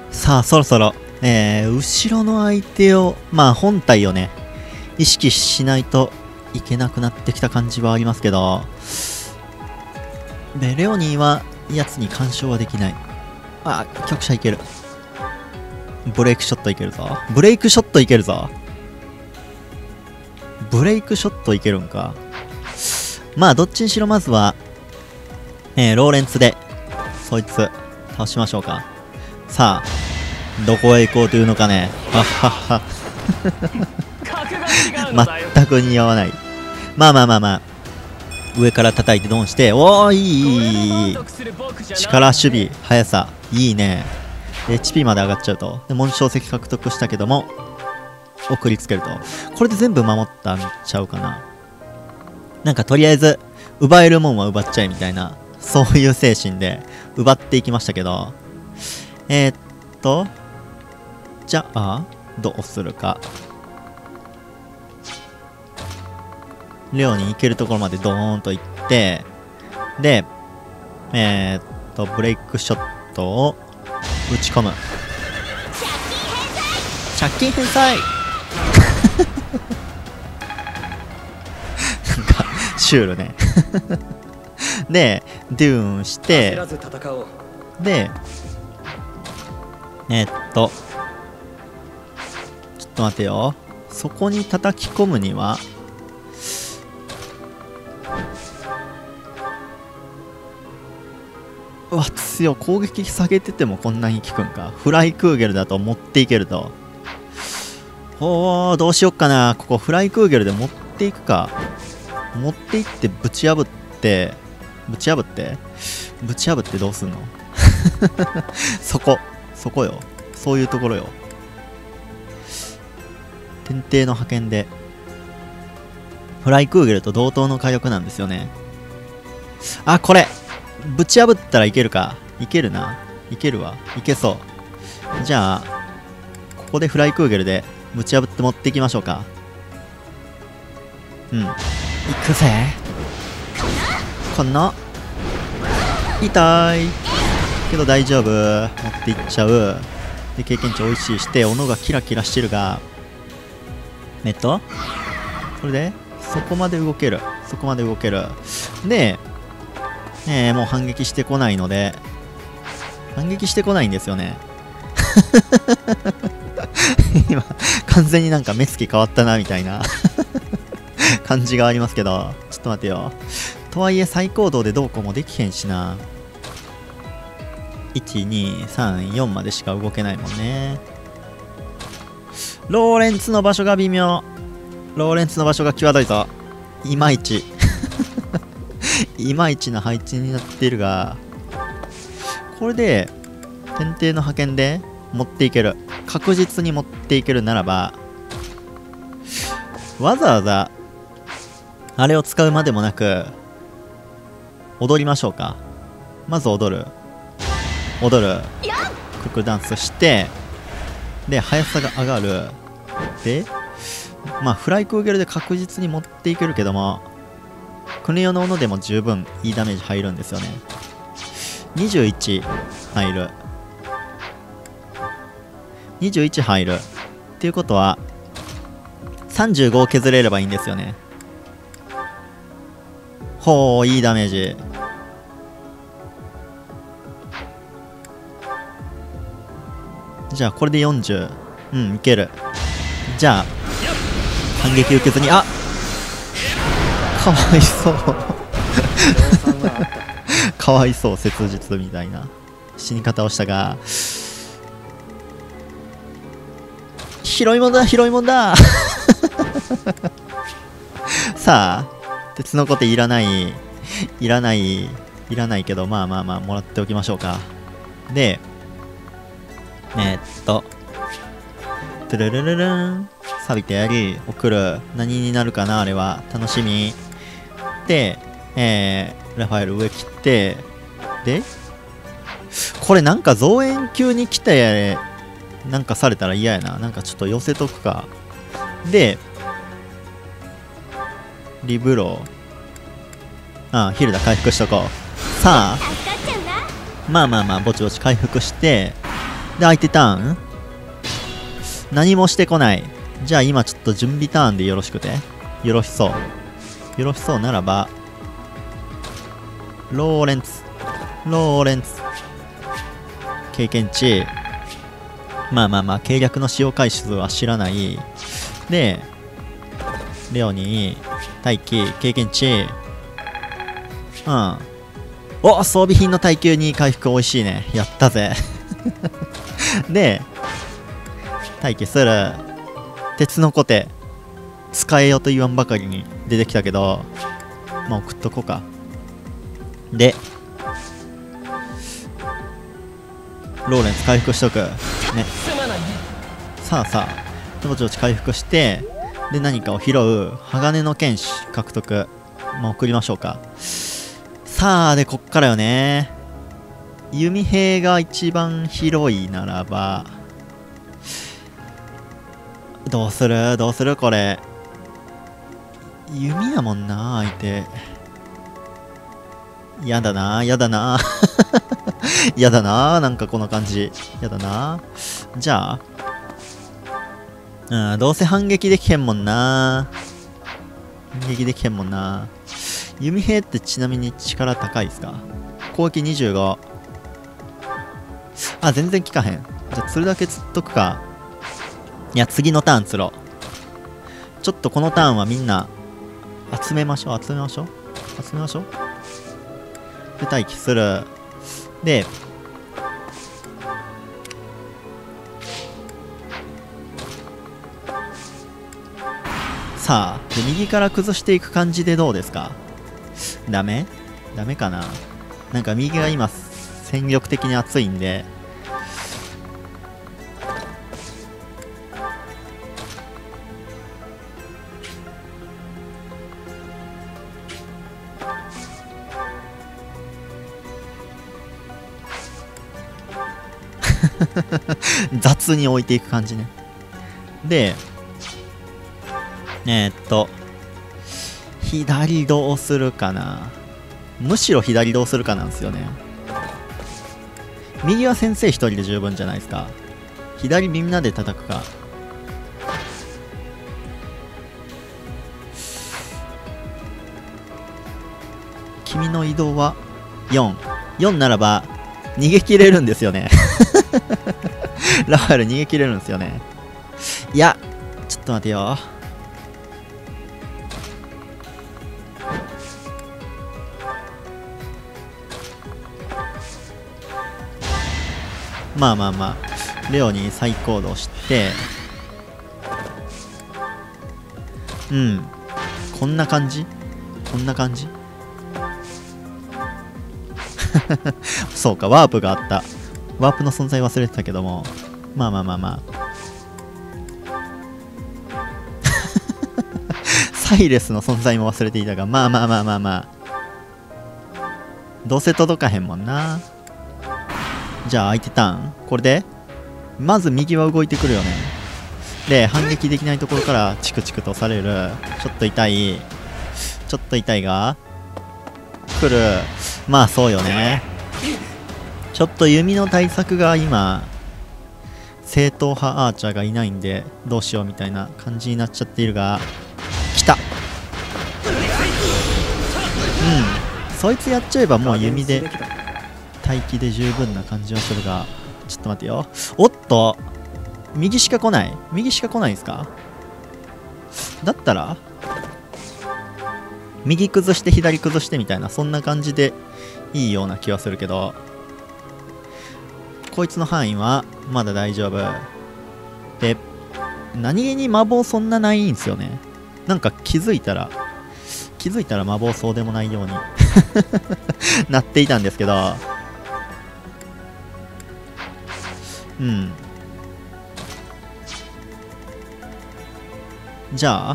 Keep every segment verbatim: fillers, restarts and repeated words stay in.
さあ、そろそろ、えー、後ろの相手を、まあ本体をね、意識しないといけなくなってきた感じはありますけど、で、レオニーは、やつに干渉はできない。あ、局者いける。ブレイクショットいけるぞ。ブレイクショットいけるぞ。ブレイクショットいけるんか。まあ、どっちにしろまずは、えー、ローレンツで、そいつ、倒しましょうか。さあ、どこへ行こうというのかね。はっはっは。全く似合わない。まあまあまあまあ。上から叩いてドンして、おー、いい、いい、いい。力、守備、速さ、いいね。エイチピー まで上がっちゃうと。で、紋章石獲得したけども、送りつけると。これで全部守ったんちゃうかな。なんかとりあえず、奪えるもんは奪っちゃえみたいな、そういう精神で奪っていきましたけど、えー、っと、じゃあ、どうするか。レオに行けるところまでドーンと行って、で、えー、っと、ブレイクショットを打ち込む。借金返済なんか、シュールね。で、ドゥーンして、で、えー、っと、ちょっと待てよ。そこに叩き込むには、うわ、強い。攻撃下げててもこんなに効くんか。フライクーゲルだと持っていけると。おー、どうしよっかな。ここフライクーゲルで持っていくか。持っていってぶち破って、ぶち破ってぶち破ってどうすんのそこ、そこよ。そういうところよ。天帝の派遣で、フライクーゲルと同等の火力なんですよね。あ、これぶち破ったらいけるか。いけるな。いけるわ。いけそう。じゃあ、ここでフライクーゲルでぶち破って持っていきましょうか。うん。いくぜ。この。痛い。けど大丈夫。持っていっちゃう。で、経験値美味しいして、斧がキラキラしてるが、えっと、これで、そこまで動ける。そこまで動ける。で、えー、もう反撃してこないので、反撃してこないんですよね。今、完全になんか目つき変わったな、みたいな感じがありますけど、ちょっと待ってよ。とはいえ、最高度でどうこうもできへんしな。いち、に、さん、よんまでしか動けないもんね。ローレンツの場所が微妙。ローレンツの場所が際どいぞ。いまいち。いまいちな配置になっているが、これで、天帝の派遣で持っていける。確実に持っていけるならば、わざわざ、あれを使うまでもなく、踊りましょうか。まず踊る。踊る。クックダンスして、で、速さが上がる。で、まあ、フライクーゲルで確実に持っていけるけども、国用の斧でも十分いいダメージ入るんですよね。にじゅういち入る。にじゅういち入る。っていうことは、さんじゅうごを削れればいいんですよね。ほう、いいダメージ。じゃあ、これでよんじゅう。うん、いける。じゃあ、反撃受けずに、あかわいそうかわいそう、切実みたいな死に方をしたが、広いもんだ、広いもんださあ、鉄のコテいらない、いらない、いらないけど、まあまあまあ、もらっておきましょうか。で、えー、っと、トゥルルルルン、錆びてやり、送る。何になるかな、あれは。楽しみ。で、えー、ラファエル上切って、で、これなんか増援級に来て、なんかされたら嫌やな。なんかちょっと寄せとくか。で、リブロー。ああ、ヒルダ回復しとこう。さあ、まあまあまあ、ぼちぼち回復して、 で、相手ターン何もしてこない。じゃあ今ちょっと準備ターンでよろしくて。よろしそう。よろしそうならば、ローレンツ。ローレンツ。経験値。まあまあまあ、計略の使用回数は知らない。で、レオニー、待機、経験値。うん。お、装備品の耐久に回復美味しいね。やったぜ。で、待機する。鉄のコテ。使えよと言わんばかりに出てきたけど、まあ送っとこうか。で、ローレンス回復しとく。ね。さあさあ、ぼちぼち回復して、で、何かを拾う。鋼の剣士獲得。まあ送りましょうか。さあ、で、こっからよね。弓兵が一番広いならば、どうするどうするこれ。弓やもんな、相手。やだな、やだな。やだな、なんかこの感じ。やだな。じゃあ、うん、どうせ反撃できへんもんな。反撃できへんもんな。弓兵ってちなみに力高いですか？攻撃にじゅうご。あ、全然効かへん。じゃあ釣るだけ釣っとくか。いや、次のターン釣ろう。ちょっとこのターンはみんな集めましょう、集めましょう。集めましょう。で、待機する。で、さあ、で、右から崩していく感じでどうですか？ダメ？ダメかな？なんか右が今、戦力的に熱いんで、雑に置いていく感じね。で、えー、っと、左どうするかな。むしろ左どうするかなんですよね。右は先生一人で十分じゃないですか。左みんなで叩くか。君の移動はよん。よんならば逃げ切れるんですよね。ラファエル逃げ切れるんですよね。いや、ちょっと待てよ。まあまあまあ、レオに再行動して、うん、こんな感じこんな感じそうか、ワープがあった。ワープの存在忘れてたけども、まあまあまあまあ。サイレスの存在も忘れていたが、まあまあまあまあまあ。どうせ届かへんもんな。じゃあ相手ターンこれでまず右は動いてくるよね。で、反撃できないところからチクチクとされる。ちょっと痛い。ちょっと痛いが来る。まあそうよね。ちょっと弓の対策が今正統派アーチャーがいないんでどうしようみたいな感じになっちゃっているが、来た。うん、そいつやっちゃえばもう弓で待機で十分な感じはするが、ちょっと待ってよ。おっと、右しか来ない。右しか来ないんですか？だったら右崩して左崩してみたいな、そんな感じでいいような気はするけど、こいつの範囲はまだ大丈夫で、何気に魔法そんなないんですよね。なんか気づいたら気づいたら魔法そうでもないようになっていたんですけど、うん。じゃあ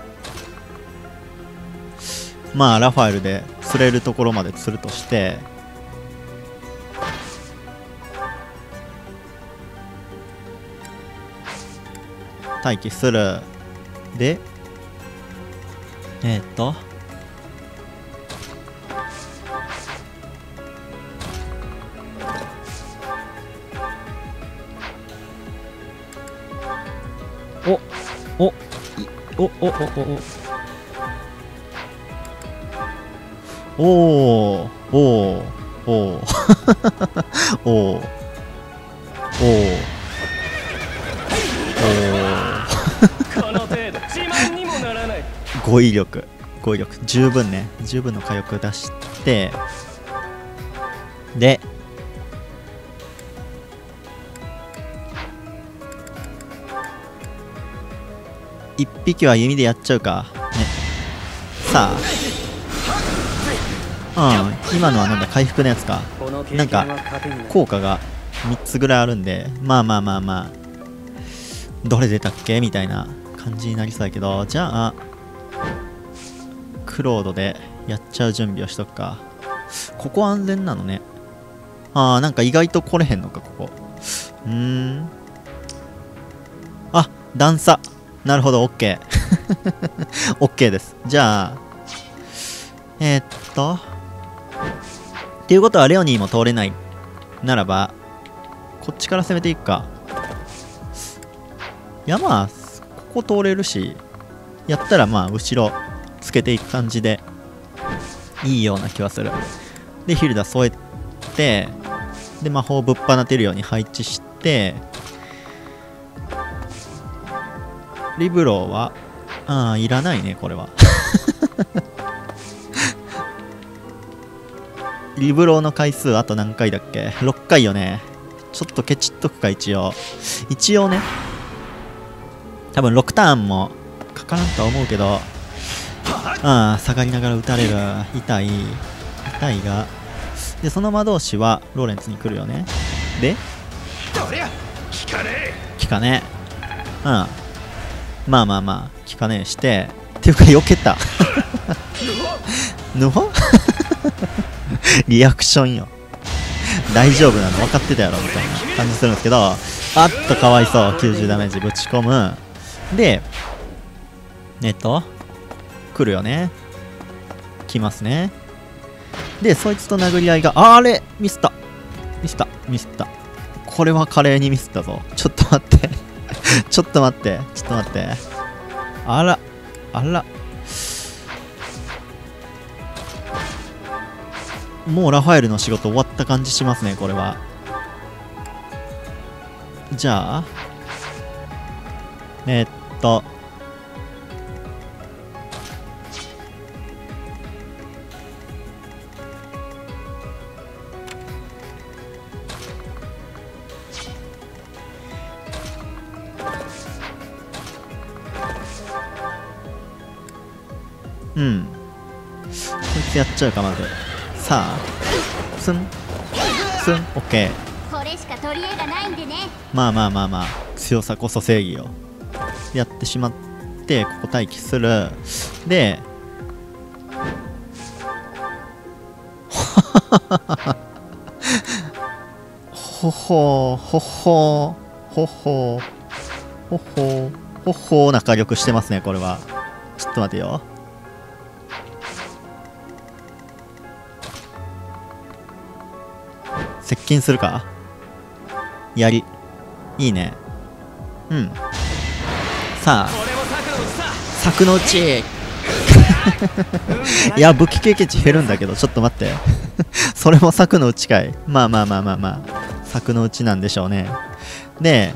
まあラファエルで釣れるところまで釣るとして、待機する。で、えー、っとおおおおおおおおおおおおお語彙力語彙力十分ね、十分の火力出して、で一匹は弓でやっちゃうかね。さあ、うん、今のはなんだ回復のやつか。なんか効果がみっつぐらいあるんで、まあまあまあまあどれ出たっけみたいな感じになりそうだけど、じゃあクロードでやっちゃう準備をしとくか。ここ安全なのね。あー、なんか意外と来れへんのかここ。うーん、あ、段差、なるほど、 OK OK です。じゃあえー、っとっていうことはレオニーも通れないならばこっちから攻めていくか。いやまあここ通れるし、やったらまあ後ろつけていく感じでいいような気はする。でヒルダ添えて、で魔法ぶっ放てるように配置して、リブローはああいらないねこれはリブローの回数あと何回だっけ？ろっかいよね。ちょっとケチっとくか。一応一応ね、多分ろくターンもかからんとは思うけど、ああ下がりながら打たれる。痛い痛いが、でその魔導士はローレンツに来るよね。で効かねえ。うん、まあまあまあ効かねえしてっていうか避けたぬほリアクションよ。大丈夫なの分かってたやろみたいな感じするんですけど、あっとかわいそう。きゅうじゅうダメージぶち込む。でえっと来るよね。来ますね。でそいつと殴り合いが、あれミスったミスったミスった。これは華麗にミスったぞ。ちょっと待ってちょっと待ってちょっと待って。あらあら、もうラファエルの仕事終わった感じしますねこれは。じゃあえー、っとうん、こいつやっちゃうかまず。さあスンスン、オッケー。 これしか取り柄がないんでね。 まあまあまあまあ強さこそ正義よ。やってしまってここ待機する。でほほほほほほほほほほな火力してますねこれは。ちょっと待てよ。接近するか。やりいいね。うん、さあ柵のうちいや武器経験値減るんだけど、ちょっと待ってそれも柵のうちかい。まあまあまあまあまあ柵のうちなんでしょうね。で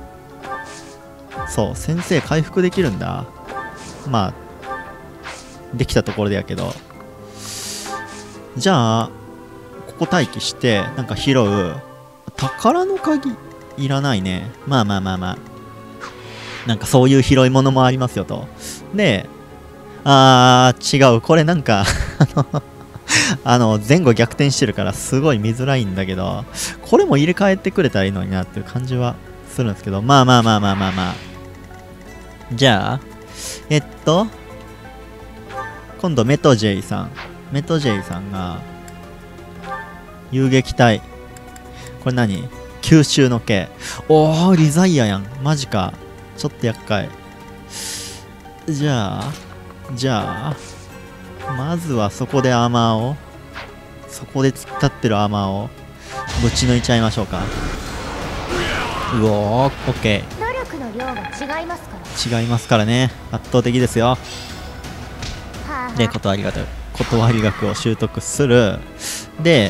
そう先生回復できるんだ。まあできたところでやけど、じゃあここ待機してなんか拾う。宝の鍵いらないね。まあまあまあまあなんかそういう拾い物もありますよと。であー違う、これなんかあのあの前後逆転してるからすごい見づらいんだけど、これも入れ替えてくれたらいいのになっていう感じはするんですけど、まあまあまあまあまあまあじゃあえっと今度メトジェイさんメトジェイさんが遊撃隊、これ何、吸収の系。おーリザイアやん、マジか。ちょっと厄介。じゃあじゃあまずはそこでアーマーをそこで突っ立ってるアーマーをぶち抜いちゃいましょうか。うおーオッケー。 努力の量が違いますから違いますからね。圧倒的ですよ。 はあで、断り学断り学を習得する。で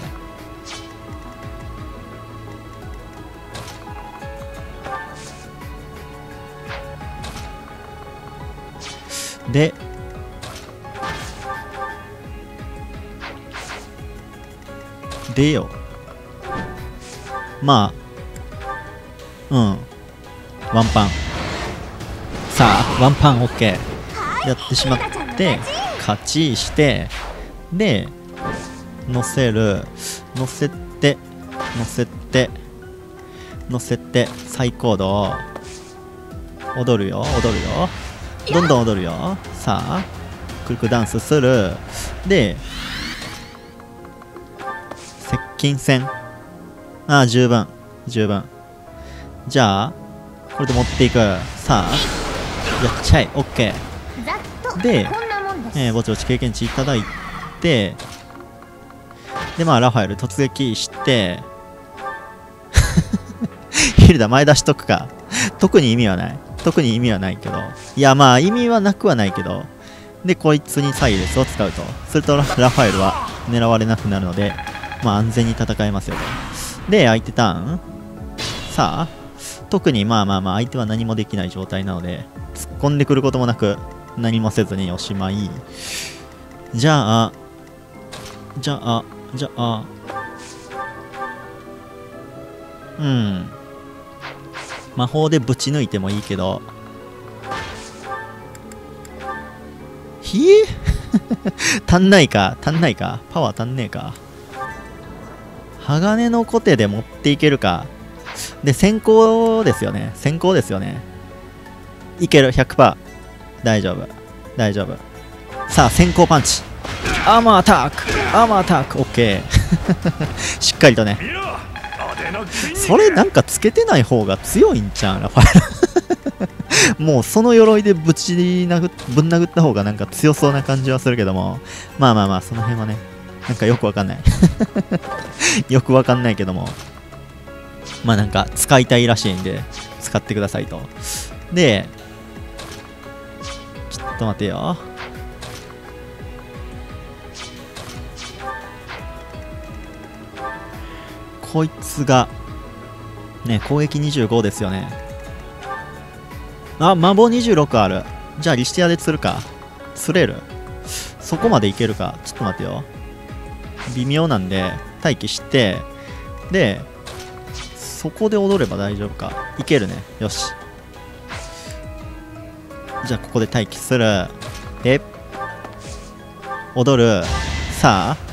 ででよまあうんワンパンさあワンパン OK やってしまって勝ちしてで乗せる乗せて乗せて乗せて最高度踊るよ踊るよどんどん踊るよ。さあくるくるダンスする。で接近戦ああ十分十分。じゃあこれで持っていく。さあやっちゃい OK ざっとでこんなもんですえー、ぼちぼち経験値いただいてでまあラファエル突撃してヒルダ前出しとくか。特に意味はない特に意味はないけどいやまあ意味はなくはないけどでこいつにサイレスを使うとするとラファエルは狙われなくなるのでまあ安全に戦えますよと。で相手ターンさあ特にまあまあまあ相手は何もできない状態なので突っ込んでくることもなく何もせずにおしまい。じゃあじゃあじゃあうん魔法でぶち抜いてもいいけどひえ足んないか足んないかパワー足んねえか。鋼のコテで持っていけるか。で先行ですよね先行ですよね。いける ひゃくパーセント 大丈夫大丈夫。さあ先行パンチアーマーアタックアーマーアタック OK しっかりとね。それなんかつけてない方が強いんちゃうラファエルもうその鎧でぶち殴っぶん殴った方がなんか強そうな感じはするけどもまあまあまあその辺はねなんかよくわかんないよくわかんないけどもまあなんか使いたいらしいんで使ってくださいと。でちょっと待てよこいつがね攻撃にじゅうごですよね。あ魔法にじゅうろくある。じゃあリシティアで釣るか。釣れるそこまでいけるか。ちょっと待ってよ微妙なんで待機してでそこで踊れば大丈夫か。いけるねよし。じゃあここで待機する。で踊る。さあ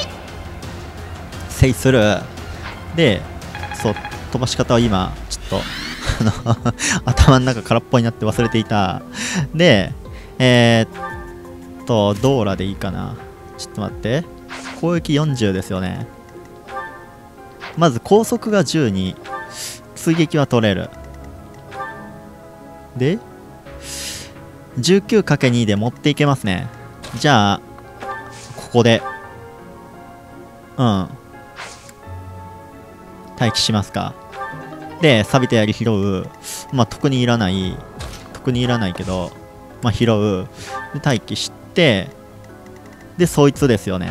せいする。でそう飛ばし方は今ちょっとあの頭の中空っぽになって忘れていた。でえー、っとドーラでいいかな。ちょっと待って攻撃よんじゅうですよね。まず高速がじゅうに追撃は取れる。で じゅうきゅうかけるに で持っていけますね。じゃあここでうん待機しますか。で錆びた槍拾う。まあ特にいらない特にいらないけどまあ拾う。で待機してでそいつですよね。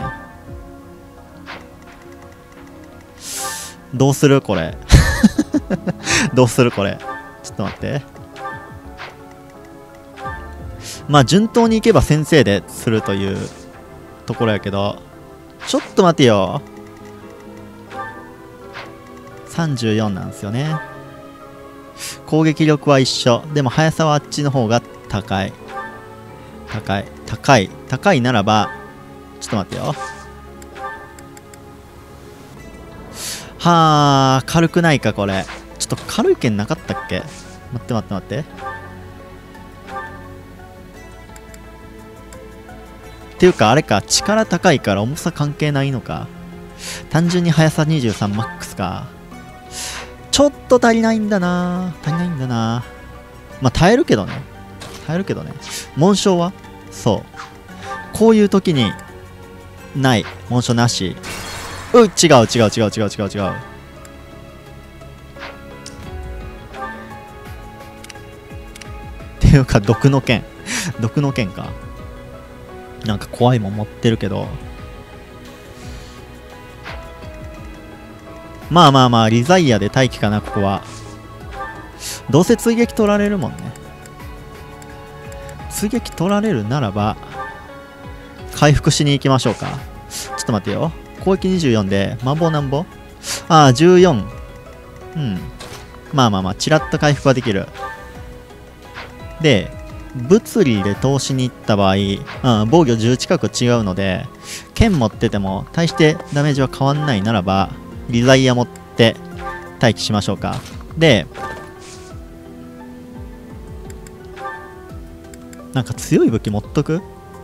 どうするこれどうするこれちょっと待って。まあ順当にいけば先生でするというところやけどちょっと待てよさんじゅうよんなんですよね。攻撃力は一緒でも速さはあっちの方が高い高い高い高いならばちょっと待ってよはあ軽くないかこれ。ちょっと軽い剣なかったっけ。待って待って待ってっていうかあれか力高いから重さ関係ないのか。単純に速さにじゅうさんマックスか。ちょっと足りないんだな足りないんだな。まあ耐えるけどね耐えるけどね。紋章はそうこういう時にない紋章なし。う違う違う違う違う違う違う違ういうか毒の剣毒の剣か。なんか怖いもん持ってるけど、まあまあまあリザイアで待機かな。ここはどうせ追撃取られるもんね。追撃取られるならば回復しに行きましょうか。ちょっと待ってよ。攻撃にじゅうよんで魔法なんぼ。ああじゅうよん。うん、まあまあまあチラッと回復はできる。で物理で通しに行った場合、うん、防御じゅう近く違うので剣持ってても大してダメージは変わんないならばリザイア持って待機しましょうか。でなんか強い武器持っとく？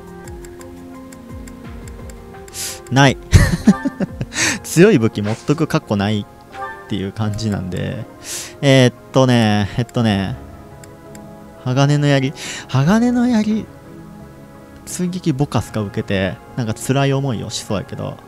ない強い武器持っとくかっこないっていう感じなんで、えー、っとねえっとね鋼の槍鋼の槍追撃ボカスか受けてなんか辛い思いをしそうやけど、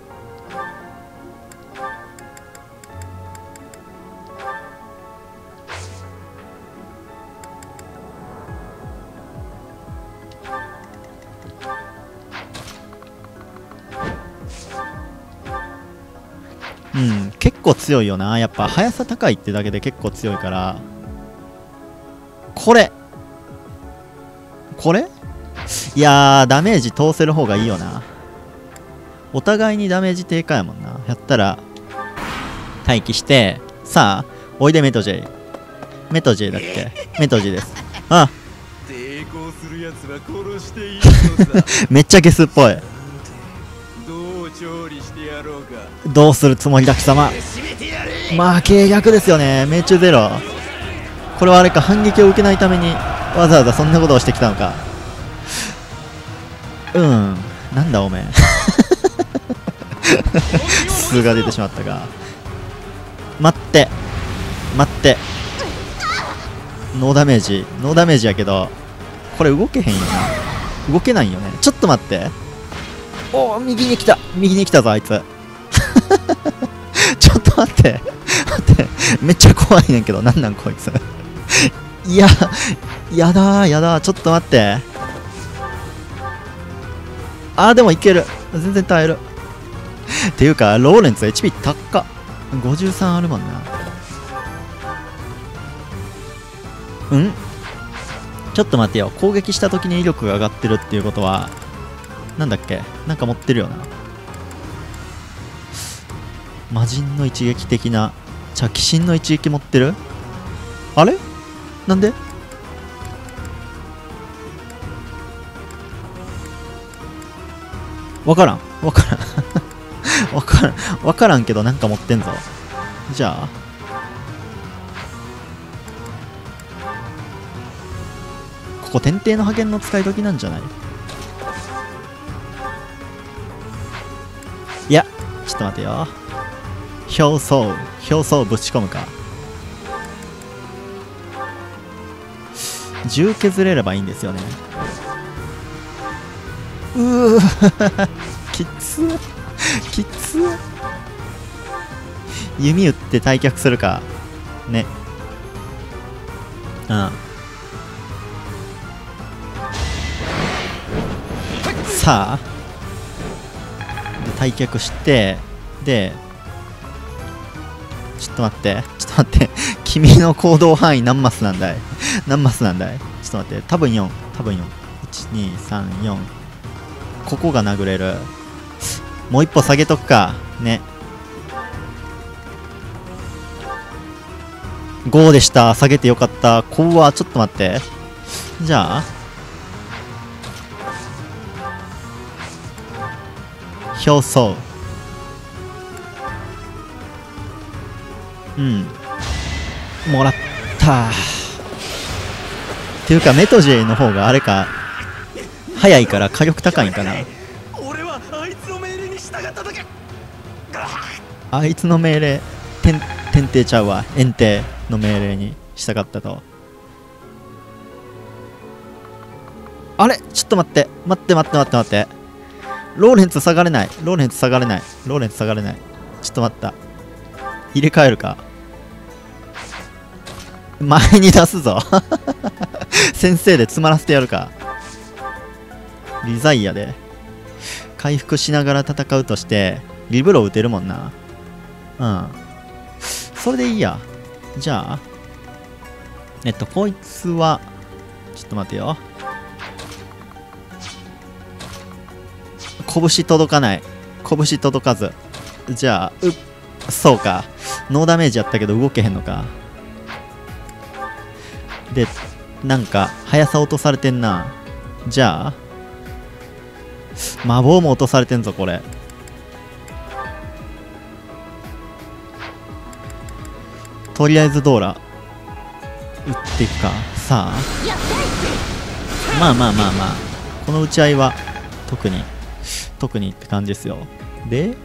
うん、結構強いよな。やっぱ速さ高いってだけで結構強いから、これこれいやーダメージ通せる方がいいよな。お互いにダメージ低下やもんな。やったら待機して、さあおいでメトジェイ。メトジェイだっけ？メトジェイです。あ抵抗するやつは殺していいのさめっちゃゲスっぽい。 どう調理してやろうか。 どうするつもりだ貴様。まあ計略ですよね。命中ゼロ。これはあれか、反撃を受けないためにわざわざそんなことをしてきたのか。うん、なんだおめえ数が出てしまったが、待って待って、ノーダメージノーダメージやけどこれ動けへんよな。動けないよね。ちょっと待って。おお右に来た右に来たぞあいつちょっと待って待って、めっちゃ怖いねんけど、なんなんこいついややだーやだー、ちょっと待って。あーでもいける、全然耐えるっていうかローレンツ エイチピー 高っ。ごじゅうさんあるもんな。うんちょっと待ってよ。攻撃した時に威力が上がってるっていうことはなんだっけ、なんか持ってるよな。魔人の一撃的な、じゃあ鬼神の一撃持ってる。あれなんでわからんわからんわからんわからんけどなんか持ってんぞ。じゃあここ天帝の派遣の使い時なんじゃない？いやちょっと待てよ。表層表層ぶち込むか。銃削れればいいんですよね。うーきつきつ。弓打って退却するかね。うんさあで退却して、でちょっと待ってちょっと待って君の行動範囲何マスなんだい何マスなんだい。ちょっと待って、多分よん多分よん いちにさんよん、ここが殴れる。もう一歩下げとくかね。ごでした。下げてよかった。ここはちょっと待って、じゃあ表層うんもらったっていうかメトジェイの方があれか早いから火力高いんかな。 俺はあいつの命令に従っただけ。 あいつの命令天天帝ちゃうわ、炎帝の命令に従ったと。あれちょっと待って待って待って待って待って、ローレンツ下がれないローレンツ下がれないローレンツ下がれない。ちょっと待った、入れ替えるか。前に出すぞ先生で詰まらせてやるか。リザイアで回復しながら戦うとしてリブロー打てるもんな。うん、それでいいや。じゃあえっとこいつはちょっと待てよ。拳届かない。拳届かず。じゃあうそうか、ノーダメージやったけど動けへんのか。でなんか速さ落とされてんな。じゃあ魔法も落とされてんぞこれ。とりあえずドーラ打っていくか。さあまあまあまあまあこの打ち合いは特に特にって感じですよ。で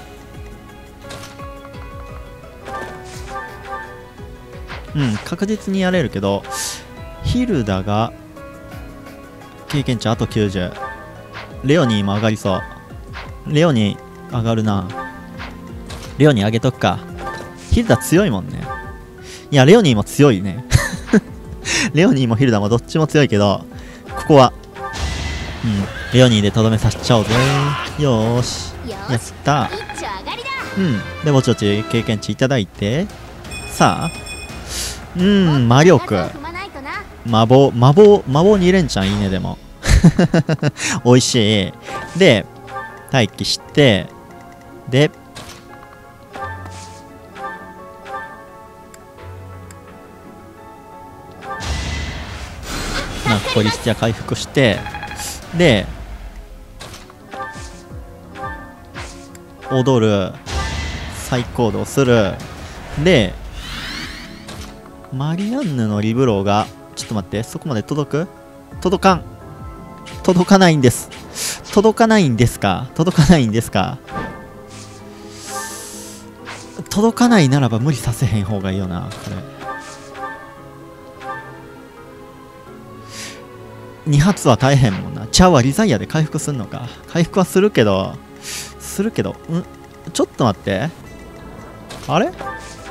うん確実にやれるけどヒルダが経験値あときゅうじゅう。レオニーも上がりそう。レオニー上がるな。レオニー上げとくか。ヒルダ強いもんね。いやレオニーも強いねレオニーもヒルダもどっちも強いけどここはうんレオニーでとどめさせちゃおうぜ。よーしやったうんでぼちぼち経験値いただいてさあうん魔力魔法魔法魔法に連チャンいいね。でも美味しい。で待機してでなんかコリスティア回復してで踊る再行動するでマリアンヌのリブローがちょっと待ってそこまで届く届かん届かないんです届かないんですか届かないんですか届かないならば無理させへん方がいいよなこれ。に発は大変もんな。チャはリザイアで回復すんのか。回復はするけどするけどんちょっと待って、あれ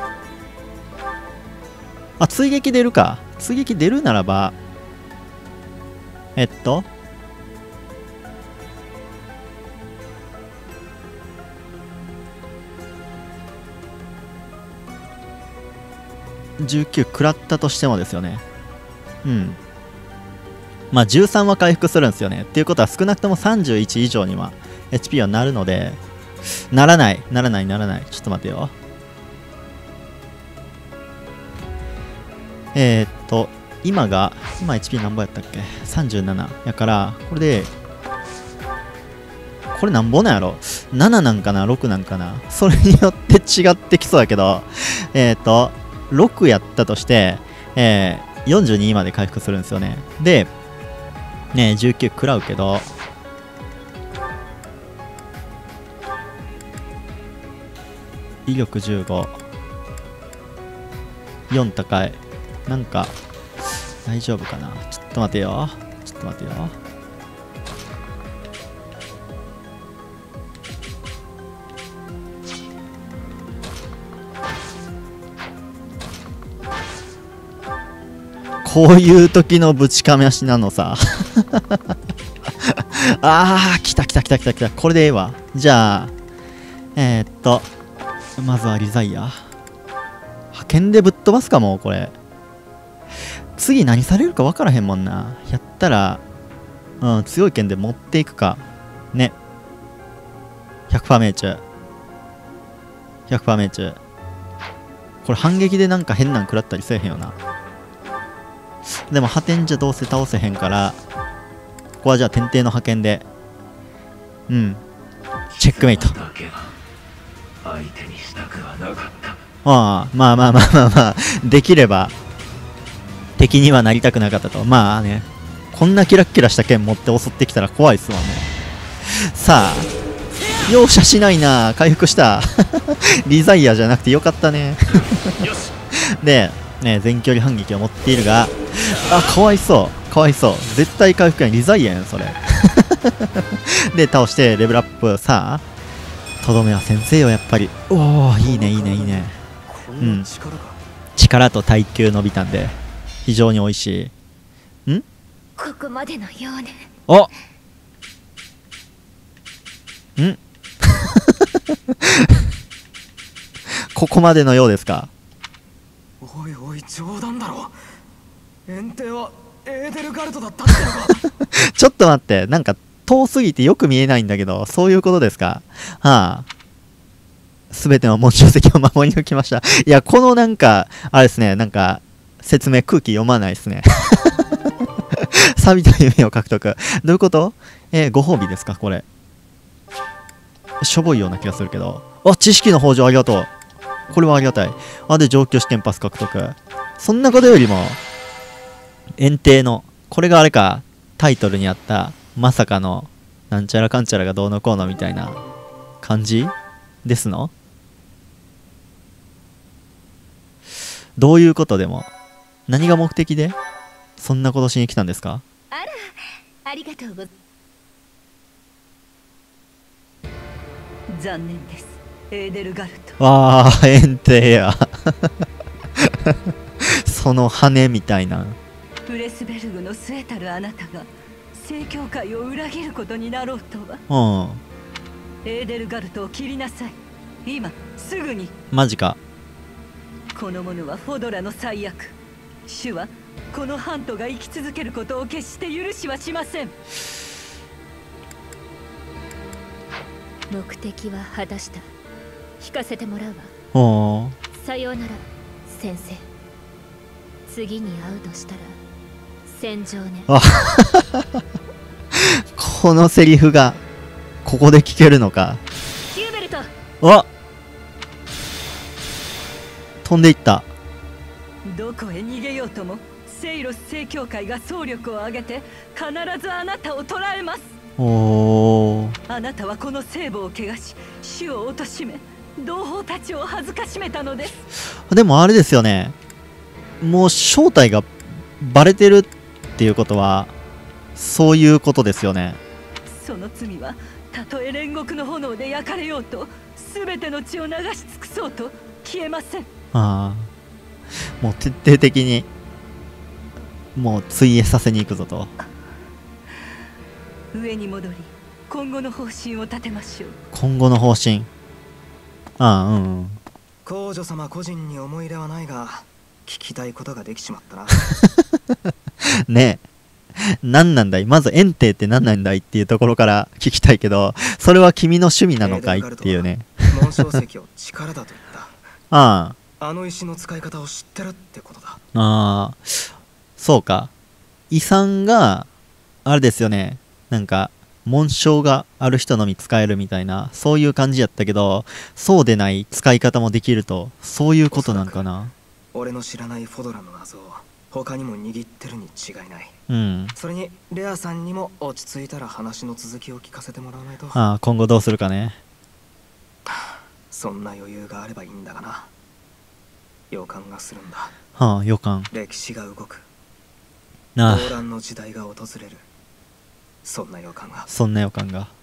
あ追撃出るか。追撃出るならばえっとじゅうきゅう食らったとしてもですよね。うんまあじゅうさんは回復するんですよね。っていうことは少なくともさんじゅういち以上には エイチピー はなるので、ならないならないならないちょっと待てよ。えー、っと今が今 エイチピー 何ぼやったっけ。さんじゅうななやから、これでこれ何ぼなんやろ。なななんかなろくなんかな。それによって違ってきそうやけど、えー、っとろくやったとして、えー、よんじゅうにまで回復するんですよね。でねじゅうきゅう食らうけど威力じゅうご、よん高い。なんか大丈夫かな。ちょっと待てよちょっと待てよ。こういう時のぶちかめ足なのさあー来た来た来た来た来た。これでええわ。じゃあえー、っとまずはリザイア派遣でぶっ飛ばすか。もうこれ次何されるか分からへんもんな。やったらうん強い剣で持っていくかね。 ひゃくパーセント 命中 ひゃくパーセント 命中。これ反撃でなんか変なん食らったりせえへんよな。でも破天じゃどうせ倒せへんから、ここはじゃあ天帝の派遣でうんチェックメイト。ああまあまあまあまあまあできれば敵にはなりたくなかったと。まあねこんなキラッキラした剣持って襲ってきたら怖いっすもんね。さあ容赦しないな。回復したリザイアじゃなくてよかったねでね全距離反撃を持っているが、あかわいそうかわいそう。絶対回復やん。リザイアやんそれで倒してレベルアップ。さあとどめは先生よやっぱり。おおいいねいいねいいね。うん力と耐久伸びたんで非常に美味しい。 んここまでのようね。 おんここまでのようですか。 おいおい、冗談だろ。遠征はエーデルガルトだったってのか。 ちょっと待って、なんか遠すぎてよく見えないんだけど、そういうことですか。はあ。すべての文字石を守り抜きました。いや、このなんか、あれですね、なんか、説明空気読まないですね。錆びた夢を獲得。どういうこと？えー、ご褒美ですかこれ。しょぼいような気がするけど。あ、知識の豊穣ありがとう。これはありがたい。あ、で、上級試験パス獲得。そんなことよりも、園庭の、これがあれか、タイトルにあった、まさかの、なんちゃらかんちゃらがどうのこうのみたいな感じですの？どういうことでも、何が目的でそんなことしに来たんですか？ あら、ありがとうご。 残念です、エーデルガルト。 わあ、園庭や。その羽みたいな。 プレスベルグの据えたるあなたが正教会を裏切ることになろうとは。 うん。 エーデルガルトを切りなさい、今すぐに。 マジか。 この者はフォドラの最悪。主はこのハントが生き続けることを決して許しはしません。 目的は果たした。引かせてもらうわ。 ほう。さようなら先生。次に会うとしたら戦場ね。 あこのセリフがここで聞けるのか。 ヒューベルト。 あ、飛んでいった。 どこへ逃げようともセイロス正教会が総力を挙げて必ずあなたを捕らえます。 おー。 あなたはこの聖母を汚し主を貶め同胞たちを恥ずかしめたのです。 でもあれですよね、もう正体がバレてるっていうことはそういうことですよね。 その罪はたとえ煉獄の炎で焼かれようと全ての血を流し尽くそうと消えません。 ああ、もう徹底的にもう費えさせに行くぞと。 上に戻り今後の方針を立てましょう。 今後の方針。ああ、うん、うん。 皇女様個人に思い入れはないが聞きたいことができちまったな。 ねえ、何なんだい、まず園庭って何なんだいっていうところから聞きたいけど、それは君の趣味なのかいっていうね。 紋章石を力だと言った。 ああ、あの石の使い方を知ってるってことだ。 ああ、そうか。遺産があれですよね、なんか紋章がある人のみ使えるみたいな、そういう感じやったけど、そうでない使い方もできると、そういうことなんかな。 俺の知らないフォドラの謎を他にも握ってるに違いない。 うん。 それにレアさんにも落ち着いたら話の続きを聞かせてもらわないと。 ああ、今後どうするかね。 そんな余裕があればいいんだがな。予感がするんだ。 はあ、予感。 歴史が動く。 ああ、 動乱の時代が訪れる。そんな予感が。 そんな予感が。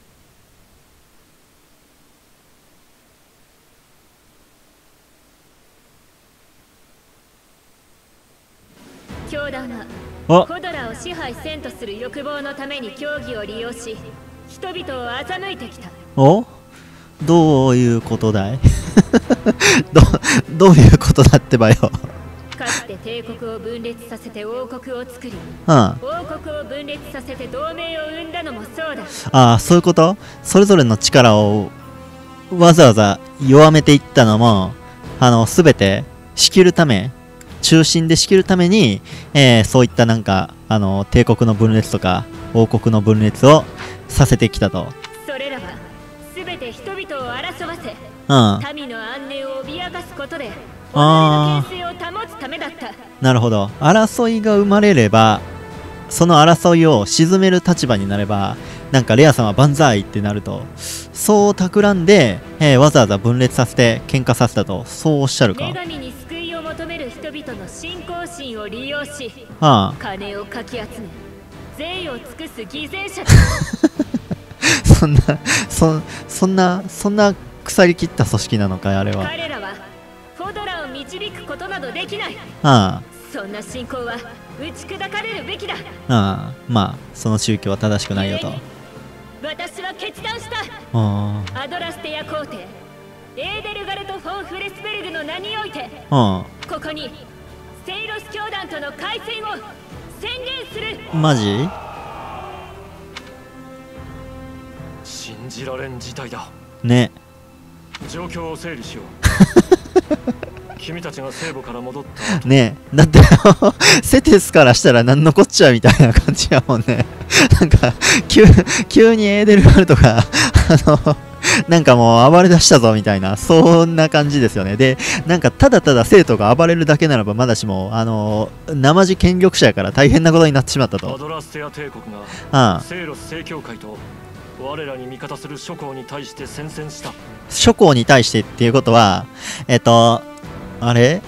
教団はあ、 コドラを支配せんとする欲望のために教義を利用し人々を欺いてきた。 お、どういうことだいどどういうことだってばよ。 かつて帝国を分裂させて王国を作り、 うん、 王国を分裂させて同盟を生んだのもそうだ。 ああ、そういうこと。それぞれの力をわざわざ弱めていったのも、あの全て仕切るため、中心で仕切るために、えー、そういったなんかあの帝国の分裂とか王国の分裂をさせてきたと。 それらは全て人々を争わせ、 うん、 民の安寧を脅かすことで己あの権勢を保つためだった。 なるほど。争いが生まれれば、その争いを鎮める立場になれば、なんかレア様万歳ってなると、そう企んで、えー、わざわざ分裂させて喧嘩させたと、そうおっしゃるか。 女神に救いを求める人々の信仰心を利用し、 はあ、 金をかき集め税を尽くす犠牲者だ。 そんなそそんなそんな腐りきった組織なのかいあれは。 彼らはフォドラを導くことなどできない。 はあ、 そんな信仰は打ち砕かれるべきだ。 ああ、まあその宗教は正しくないよと。 私は決断した。 あアドラステア皇帝エーデルガルト・フォン・フレスベルグの名において、 あ、 ここにセイロス教団との開戦を宣言する。 マジ？ 信じられん事態だ。 ね。 状況を整理しよう。君たちが聖母から戻った後、 ねえ、だってセテスからしたら何のこっちゃみたいな感じやもんね。なんか急急にエーデルガルトがあのなんかもう暴れ出したぞみたいな、そんな感じですよね。で、なんかただただ生徒が暴れるだけならばまだしも、あの生地権力者やから大変なことになってしまったアと。 ドラステア帝国がああ、 セイロス正教会と我らに味方する諸侯に対して宣戦した。 諸侯に対してっていうことは、えっとあれ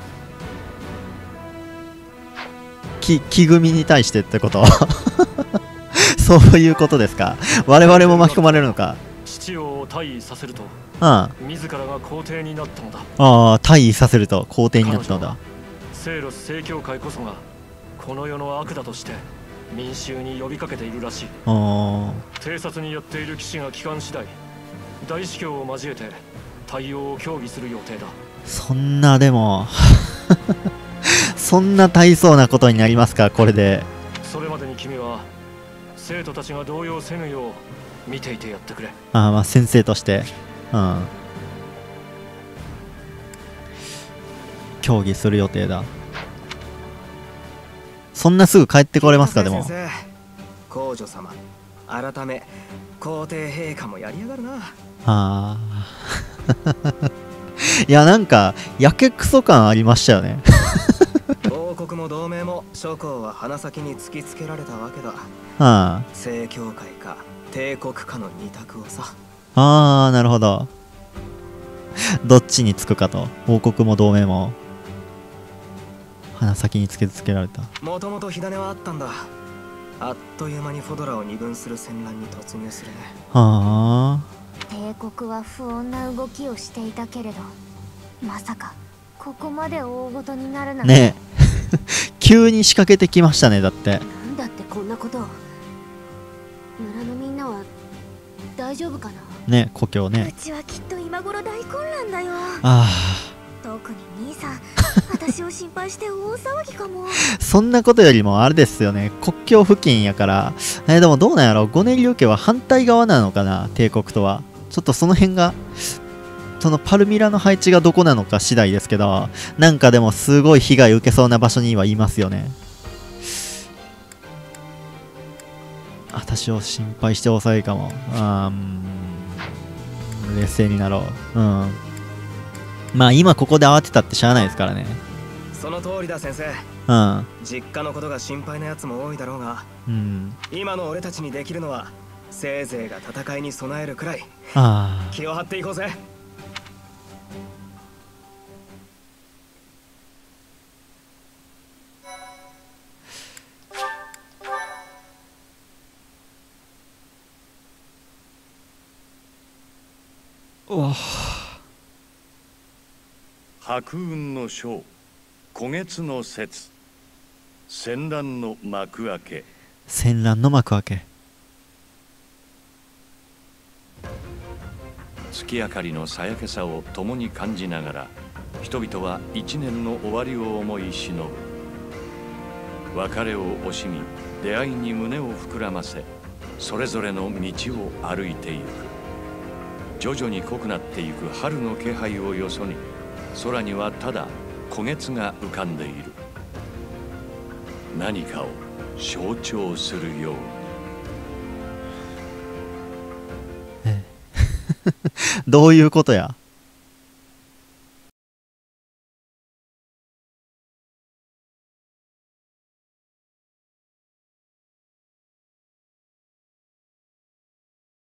き木組みに対してってことそういうことですか。我々も巻き込まれるのか。 父王を退位させるとあ自らが皇帝になったのだ。 ああ、退位させると皇帝になったのだ。 セイロス正教会こそがこの世の悪だとして民衆に呼びかけているらしい。 あ偵察にやっている騎士が帰還次第大司教を交えて対応を協議する予定だ。 そんな、でもそんな大層なことになりますか、これで。 それまでに君は生徒たちが動揺せぬよう見ていてやってくれ。 ああ、まあ先生としてうん協議する予定だ。そんなすぐ帰ってこれますか。でも先生、皇女様改め皇帝陛下もやりやがるな。 ああいや、なんかやけくそ感ありましたよね王国も同盟も諸侯は鼻先に突きつけられたわけだ。 あ正教会か帝国かの二択をさ。 あ、ああ、なるほど。どっちにつくかと。王国も同盟も鼻先につけつけられた。 もともと火種はあったんだ。あっという間にフォドラを二分する戦乱に突入するね。 はあ、 帝国は不穏な動きをしていたけれど、まさかここまで大ごとになるなんて。 ねえ急に仕掛けてきましたね。だってなんだってこんなことを。村のみんなは大丈夫かな。 ね、故郷ね。 うちはきっと今頃大混乱だよ。 あ特に兄さん私を心配して大騒ぎかも。 あ、そんなことよりもあれですよね、国境付近やから。えーでもどうなんやろ、ゴネリオ家は反対側なのかな、帝国とは。ちょっとその辺が、そのパルミラの配置がどこなのか次第ですけど、なんかでもすごい被害受けそうな場所にはいますよね。私を心配して抑えかも。あー、冷静になろう。うん。まあ今ここで慌てたってしゃあないですからね。 その通りだ先生。 うん。 実家のことが心配なやつも多いだろうが、 うん。 今の俺たちにできるのはせいぜいが戦いに備えるくらい。 ああ。 気を張っていこうぜ。 白雲の章、古月の節、戦乱の幕開け。 戦乱の幕開け。 月明かりのさやけさを共に感じながら、人々は一年の終わりを思い忍ぶ。別れを惜しみ、出会いに胸を膨らませ、それぞれの道を歩いていく。徐々に濃くなっていく春の気配をよそに、空にはただ古月が浮かんでいる。何かを象徴するように。 どういうことや。